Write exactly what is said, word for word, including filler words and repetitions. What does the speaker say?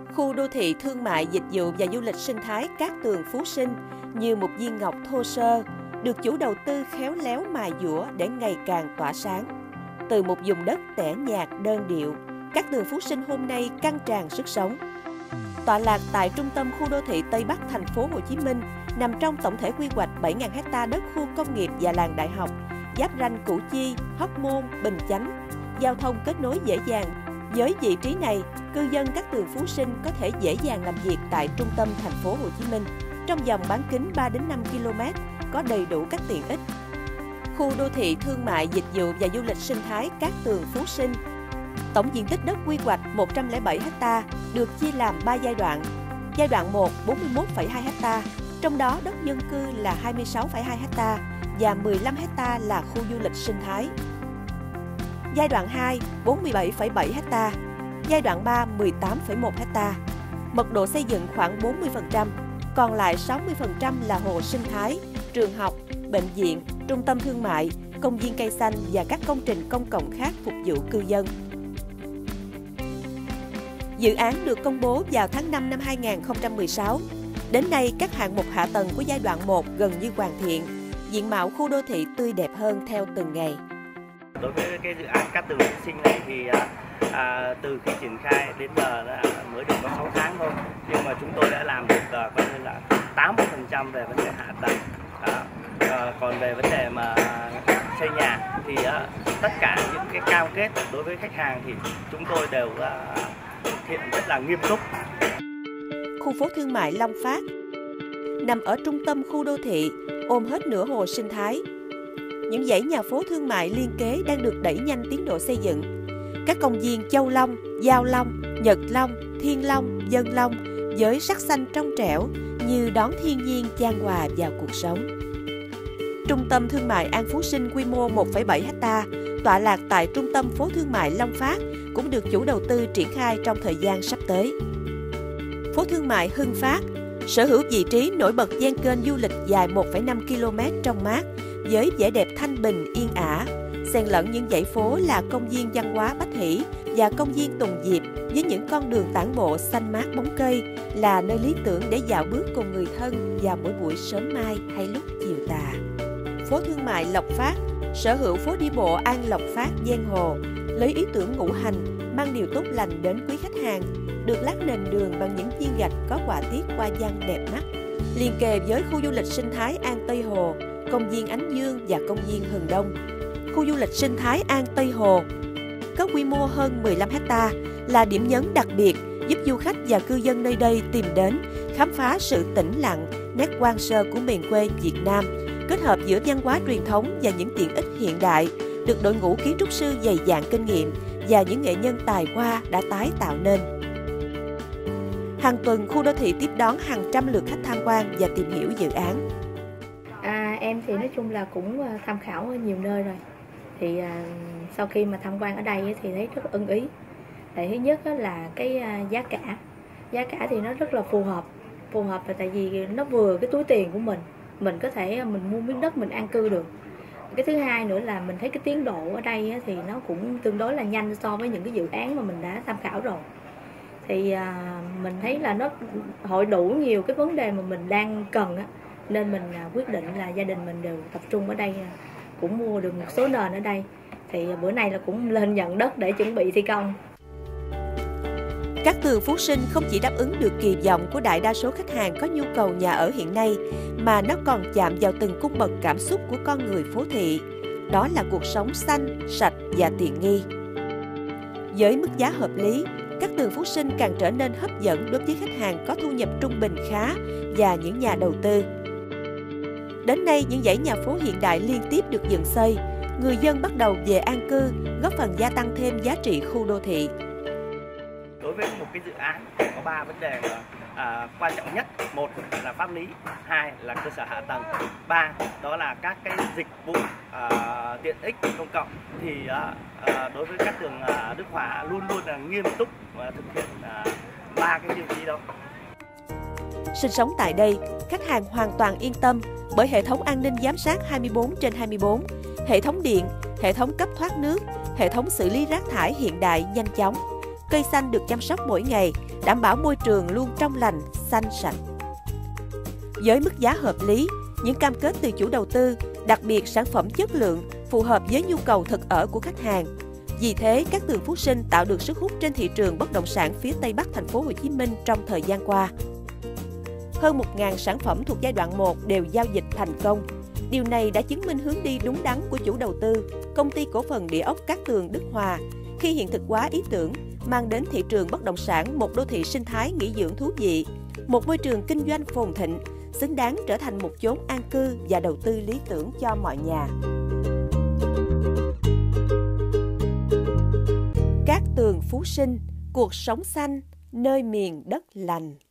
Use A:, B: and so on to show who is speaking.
A: Khu đô thị thương mại, dịch vụ và du lịch sinh thái Cát Tường Phú Sinh như một viên ngọc thô sơ, được chủ đầu tư khéo léo mài dũa để ngày càng tỏa sáng. Từ một vùng đất tẻ nhạt đơn điệu, Cát Tường Phú Sinh hôm nay căng tràn sức sống. Tọa lạc tại trung tâm khu đô thị Tây Bắc thành phố Hồ Chí Minh, nằm trong tổng thể quy hoạch bảy nghìn ha đất khu công nghiệp và làng đại học, giáp ranh Củ Chi, Hóc Môn, Bình Chánh, giao thông kết nối dễ dàng. Với vị trí này, cư dân Cát Tường Phú Sinh có thể dễ dàng làm việc tại trung tâm thành phố Hồ Chí Minh, trong vòng bán kính ba đến năm ki lô mét, có đầy đủ các tiện ích. Khu đô thị thương mại, dịch vụ và du lịch sinh thái Cát Tường Phú Sinh, tổng diện tích đất quy hoạch một trăm lẻ bảy ha, được chia làm ba giai đoạn. Giai đoạn một bốn mươi mốt phẩy hai ha, trong đó đất dân cư là hai mươi sáu phẩy hai ha và mười lăm ha là khu du lịch sinh thái. Giai đoạn hai bốn mươi bảy phẩy bảy ha, giai đoạn ba mười tám phẩy một ha. Mật độ xây dựng khoảng bốn mươi phần trăm, còn lại sáu mươi phần trăm là hồ sinh thái, trường học, bệnh viện, trung tâm thương mại, công viên cây xanh và các công trình công cộng khác phục vụ cư dân. Dự án được công bố vào tháng năm năm hai nghìn không trăm mười sáu. Đến nay, các hạng mục hạ tầng của giai đoạn một gần như hoàn thiện, diện mạo khu đô thị tươi đẹp hơn theo từng ngày.
B: Đối với cái dự án Cát Tường Phú Sinh này thì à, từ khi triển khai đến giờ đã mới được có sáu tháng thôi, nhưng mà chúng tôi đã làm được à, coi như là tám mươi phần trăm về vấn đề hạ tầng. À, à, còn về vấn đề mà xây nhà thì à, tất cả những cái cam kết đối với khách hàng thì chúng tôi đều à, thực hiện rất là nghiêm túc.
A: Khu phố thương mại Long Phát nằm ở trung tâm khu đô thị, ôm hết nửa hồ sinh thái. Những dãy nhà phố thương mại liên kế đang được đẩy nhanh tiến độ xây dựng. Các công viên Châu Long, Giao Long, Nhật Long, Thiên Long, Dân Long với sắc xanh trong trẻo như đón thiên nhiên chan hòa vào cuộc sống. Trung tâm thương mại An Phú Sinh quy mô một phẩy bảy ha, tọa lạc tại trung tâm phố thương mại Long Phát cũng được chủ đầu tư triển khai trong thời gian sắp tới. Phố thương mại Hưng Phát sở hữu vị trí nổi bật ven kênh du lịch dài một phẩy năm ki lô mét trong mát, với vẻ đẹp thanh bình yên ả, xen lẫn những dãy phố là công viên văn hóa Bách Hỷ và công viên Tùng Diệp với những con đường tản bộ xanh mát bóng cây, là nơi lý tưởng để dạo bước cùng người thân vào mỗi buổi sớm mai hay lúc chiều tà. Phố thương mại Lộc Phát sở hữu phố đi bộ An Lộc Phát ven hồ, lấy ý tưởng ngũ hành, mang điều tốt lành đến quý khách hàng, được lát nền đường bằng những viên gạch có họa tiết hoa văn đẹp mắt, liền kề với khu du lịch sinh thái An Tây Hồ, công viên Ánh Dương và công viên Hừng Đông. Khu du lịch sinh thái An Tây Hồ có quy mô hơn mười lăm ha, là điểm nhấn đặc biệt giúp du khách và cư dân nơi đây tìm đến, khám phá sự tĩnh lặng, nét hoang sơ của miền quê Việt Nam, kết hợp giữa văn hóa truyền thống và những tiện ích hiện đại, được đội ngũ kiến trúc sư dày dạn kinh nghiệm và những nghệ nhân tài hoa đã tái tạo nên. Hàng tuần, khu đô thị tiếp đón hàng trăm lượt khách tham quan và tìm hiểu dự án.
C: À, em thì nói chung là cũng tham khảo ở nhiều nơi rồi. Thì à, sau khi mà tham quan ở đây thì thấy rất ưng ý. Tại thứ nhất là cái giá cả. Giá cả thì nó rất là phù hợp. Phù hợp là tại vì nó vừa cái túi tiền của mình. Mình có thể mình mua miếng đất mình an cư được. Cái thứ hai nữa là mình thấy cái tiến độ ở đây thì nó cũng tương đối là nhanh so với những cái dự án mà mình đã tham khảo rồi. Thì à, mình thấy là nó hội đủ nhiều cái vấn đề mà mình đang cần á, nên mình à, quyết định là gia đình mình đều tập trung ở đây, cũng mua được một số nền ở đây. Thì bữa nay là cũng lên nhận đất để chuẩn bị thi công.
A: Cát Tường Phú Sinh không chỉ đáp ứng được kỳ vọng của đại đa số khách hàng có nhu cầu nhà ở hiện nay, mà nó còn chạm vào từng cung bậc cảm xúc của con người phố thị. Đó là cuộc sống xanh, sạch và tiện nghi. Với mức giá hợp lý, Cát Tường Phú Sinh càng trở nên hấp dẫn đối với khách hàng có thu nhập trung bình khá và những nhà đầu tư. Đến nay, những dãy nhà phố hiện đại liên tiếp được dựng xây, người dân bắt đầu về an cư, góp phần gia tăng thêm giá trị khu đô thị.
B: Đối với một cái dự án có ba vấn đề mà à, quan trọng nhất: một là pháp lý, hai là cơ sở hạ tầng, ba đó là các cái dịch vụ à, tiện ích công cộng. Thì à, đối với Cát Tường à, Đức Hòa luôn luôn là nghiêm túc và thực hiện ba à, cái tiêu chí đó.
A: Sinh sống tại đây, khách hàng hoàn toàn yên tâm bởi hệ thống an ninh giám sát hai mươi bốn trên hai mươi bốn, hệ thống điện, hệ thống cấp thoát nước, hệ thống xử lý rác thải hiện đại nhanh chóng. cây xanh được chăm sóc mỗi ngày, đảm bảo môi trường luôn trong lành, xanh sạch. Với mức giá hợp lý, những cam kết từ chủ đầu tư, đặc biệt sản phẩm chất lượng, phù hợp với nhu cầu thực ở của khách hàng. Vì thế, Cát Tường Phú Sinh tạo được sức hút trên thị trường bất động sản phía Tây Bắc thành phố Hồ Chí Minh trong thời gian qua. Hơn một nghìn sản phẩm thuộc giai đoạn một đều giao dịch thành công. Điều này đã chứng minh hướng đi đúng đắn của chủ đầu tư, Công ty cổ phần địa ốc Cát Tường Đức Hòa, khi hiện thực hóa ý tưởng mang đến thị trường bất động sản một đô thị sinh thái nghỉ dưỡng thú vị, một môi trường kinh doanh phồn thịnh, xứng đáng trở thành một chốn an cư và đầu tư lý tưởng cho mọi nhà. Cát Tường Phú Sinh, cuộc sống xanh, nơi miền đất lành.